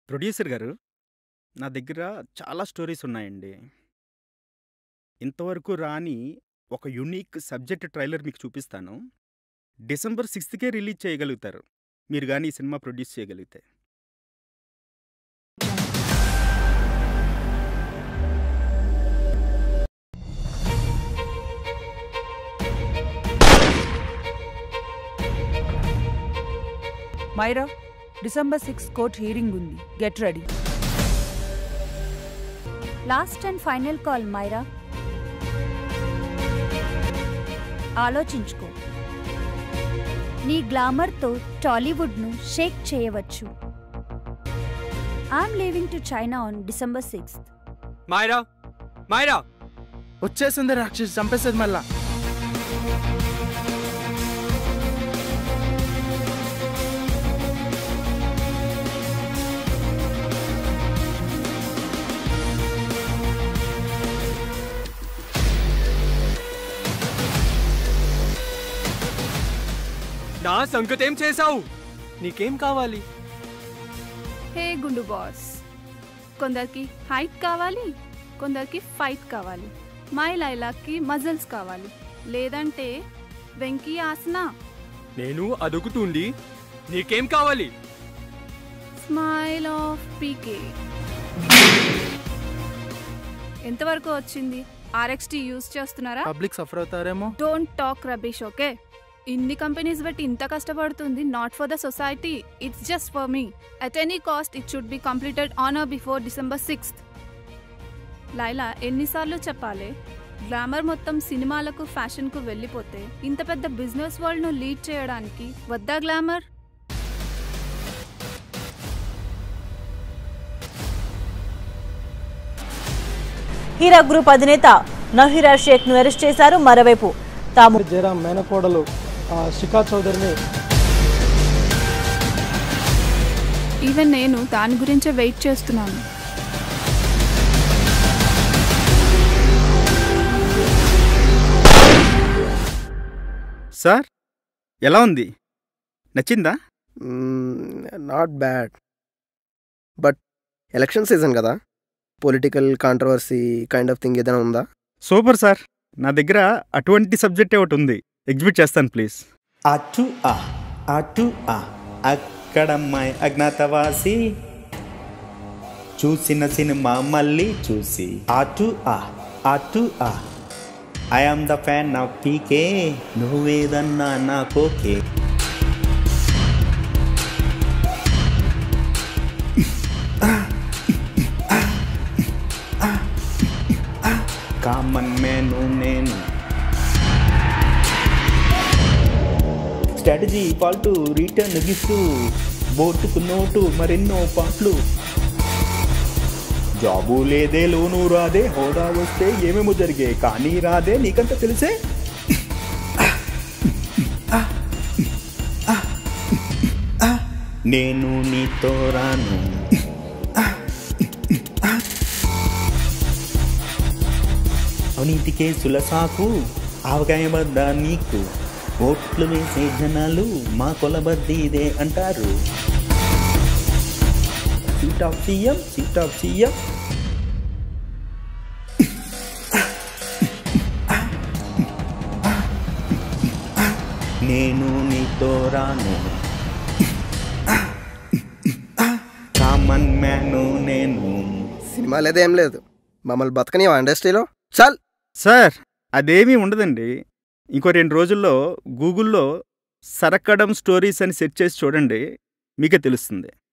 Producer గారు, నా దగ్గర చాలా స్టోరీస్ ఉన్నాయండి. ఇంతవరకు రాని ఒక యూనిక్ సబ్జెక్ట్ ట్రైలర్ మీకు చూపిస్తాను. డిసెంబర్ 6కే రిలీజ్ చేయగలుగుతారు. మీరు గాని ఈ సినిమా ప్రొడ్యూస్ చేయగలిగితే. మైరా, డిసెంబర్ 6 కోర్ట్ హీరింగ్ ఉంది. Get ready. Last and final call Myra. ఆలోచించుకో. నీ గ్లామర్తో టాలీవుడ్ను షేక్ చేయవచ్చు. I'm leaving to China on December 6th. Myra, Myra వచ్చేసింది రాక్షసి, చంపేసేది మళ్ళా. నా సంగతేం చేశావు? నీకేం కావాలి? హే గుండు బాస్, కొందరికి హైట్ కావాలి, కొందరికి ఫైట్ కావాలి. మై లైలాకి మజిల్స్ కావాలి, లేదంటే వెంకీ ఆసన. నేను అడుగుతుంది నీకేం కావాలి? Smile of PK. ఎంతవరకు వచ్చింది? ఆర్ఎక్స్టీ యూజ్ చేస్తున్నారా? పబ్లిక్ సఫర్ అవుతారేమో. Don't talk rubbish, okay? ఇన్ని కంపెనీస్ బట్టి ఇంత కష్టపడుతుంది. Not for the society, it's just for me. At any cost it should be completed on or before December 6th. Laila, ఎన్నిసార్లు చెప్పాలి? గ్లామర్ మొత్తం సినిమాలకు ఫ్యాషన్కు వెళ్ళిపోతే ఇంత పెద్ద బిజినెస్ వరల్డ్ను లీడ్ చేయడానికి వద్దా గ్లామర్? హీరా గ్రూప్ అధినేత నహీరా షేక్ ను అరెస్ట్ చేశారు. మరోవైపు తాము జయరాం మేనకోడలు శిఖా చౌదరిని ఈవెన్ నేను దాని గురించే వెయిట్ చేస్తున్నాను. సార్, ఎలా ఉంది? నచ్చిందా? Not bad, but election season కదా, political controversy kind of thing ఏదైనా ఉందా? సూపర్ సార్, నా దగ్గర అటువంటి సబ్జెక్టే ఒకటి ఉంది. ఎగ్జిబిట్ చేస్తాను ప్లీజ్. అటు అక్కడమ్మాయి అజ్ఞాతవాసి చూసిన సినిమా మళ్ళీ చూసి అటు I am the fan of PK, నువ్వేదన్నా నాకోకే. కామన్ మేను నేను స్ట్రాటజీ ఫాల్టు రిటర్న్ గిఫ్ట్ బోటుకు నోటు మరెన్నో పాటలు. జాబు లేదే, లోను రాదే, హోదా వస్తే ఏమేమో జరిగే, కానీ రాదే నీకంత తెలిసే. నేను నీతో రాను, అవినీతి కేసుల సాకు ఆవకాయబద్దా నీకు. ఓట్లు వేసే జనాలు మా కొలబద్దీదే అంటారు. సీట్ ఆఫ్ సీఎం నేను నీతో రాను, కామన్ మ్యాను నేను. సినిమా లేదేం లేదు, మమ్మల్ని బతకని ఇండస్ట్రీలో చాల్. సార్, అదేమీ ఉండదండి. ఇంకో 2 రోజుల్లో గూగుల్లో సరకడం స్టోరీస్ అని సెర్చ్ చేసి చూడండి, మీకే తెలుస్తుంది.